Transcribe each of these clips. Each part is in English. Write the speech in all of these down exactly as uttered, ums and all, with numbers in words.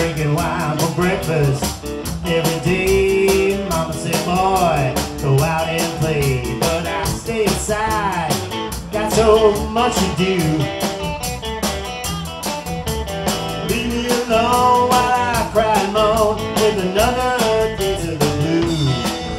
drinking wine for breakfast every day. Mama said, boy, go out and play, but I stay inside, got so much to do. Leave me alone while I cry and moan with another case of the blues.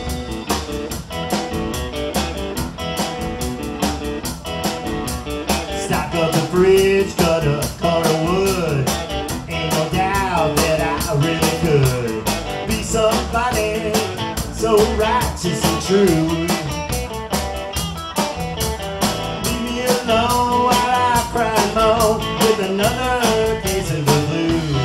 Stock up the fridge, cut a cord of wood. Ain't no doubt that I really could be somebody so righteous and true. Leave me alone while I cry and moan with another case of the blues.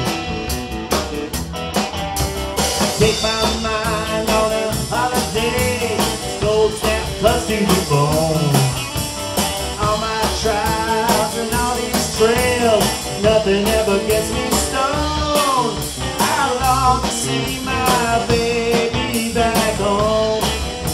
Take my mind on a holiday, gold snap close to the bone. All my trials and all these trails, nothing ever gets me stoned. I long to see my baby back home.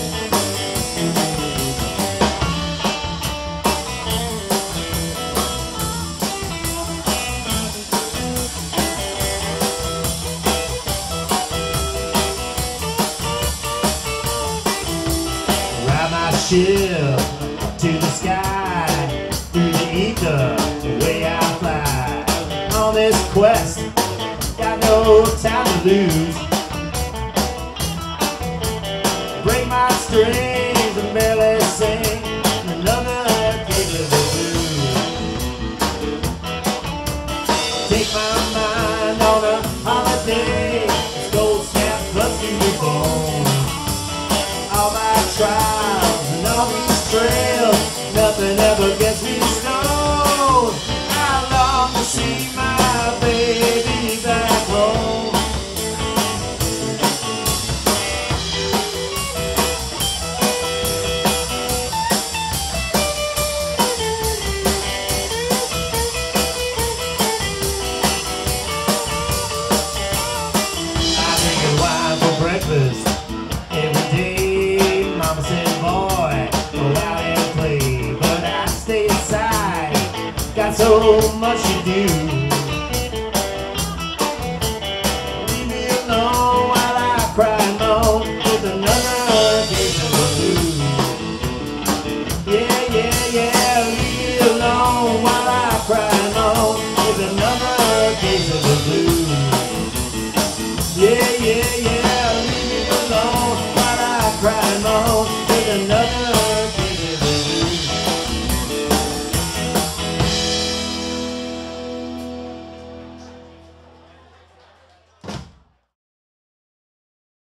Ride my ship to the sky, through the ether, the way I fly. On this quest, got no time to lose. Break my strings and barely sing another case of the blues. Take my mind on a holiday, it's gold snap plus to the bone. All my trials and all these trails, nothing ever gets me stoned. I long to see my baby back home. I drink wine for breakfast every day. Mama said, boy, go out and play, but I stay inside, got so much to do.